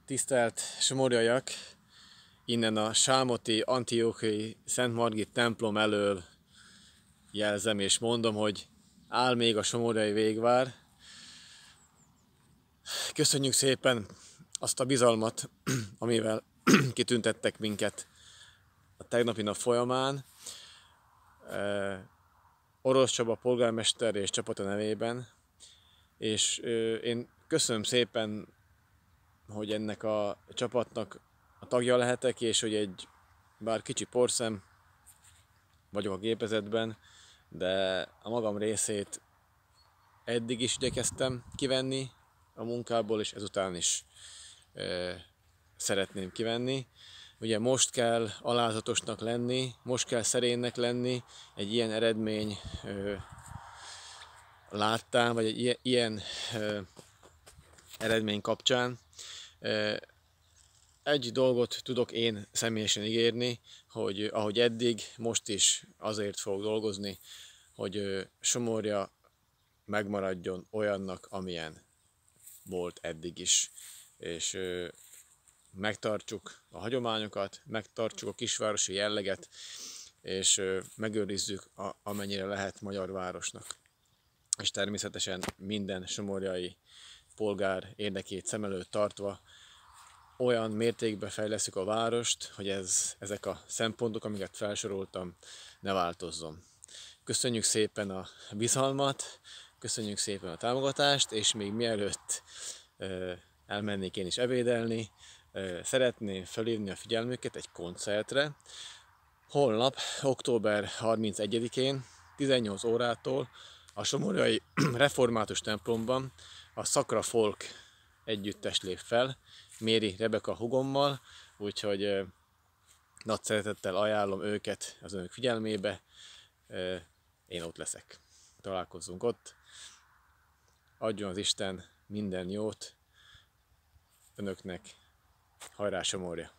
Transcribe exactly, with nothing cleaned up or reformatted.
Tisztelt somorjaiak! Innen a sámoti Antiochiai Szent Margit templom elől jelzem és mondom, hogy áll még a somorjai végvár. Köszönjük szépen azt a bizalmat, amivel kitüntettek minket a tegnapi nap folyamán. Orosz Csaba polgármester és csapata nevében, és én köszönöm szépen, hogy ennek a csapatnak a tagja lehetek, és hogy egy bár kicsi porszem vagyok a gépezetben, de a magam részét eddig is igyekeztem kivenni a munkából, és ezután is e, szeretném kivenni. Ugye most kell alázatosnak lenni, most kell szerénynek lenni egy ilyen eredmény e, láttán, vagy egy ilyen, ilyen e, eredmény kapcsán. E, Egy dolgot tudok én személyesen ígérni, hogy ahogy eddig, most is azért fogok dolgozni, hogy Somorja megmaradjon olyannak, amilyen volt eddig is. És megtartsuk a hagyományokat, megtartsuk a kisvárosi jelleget, és megőrizzük amennyire lehet magyar városnak. És természetesen minden somorjai polgár érdekét szem előtt tartva olyan mértékben fejlesztjük a várost, hogy ez, ezek a szempontok, amiket felsoroltam, ne változzon. Köszönjük szépen a bizalmat, köszönjük szépen a támogatást, és még mielőtt ö, elmennék én is ebédelni, ö, szeretném felhívni a figyelmüket egy koncertre. Holnap, október harmincegyedikén, tizennyolc órától a somorjai református templomban a Szakra Folk együttes lép fel, Méri Rebeka hugommal, úgyhogy eh, nagy szeretettel ajánlom őket az önök figyelmébe. Eh, én ott leszek. Találkozzunk ott. Adjon az Isten minden jót önöknek. Hajrá Somorja!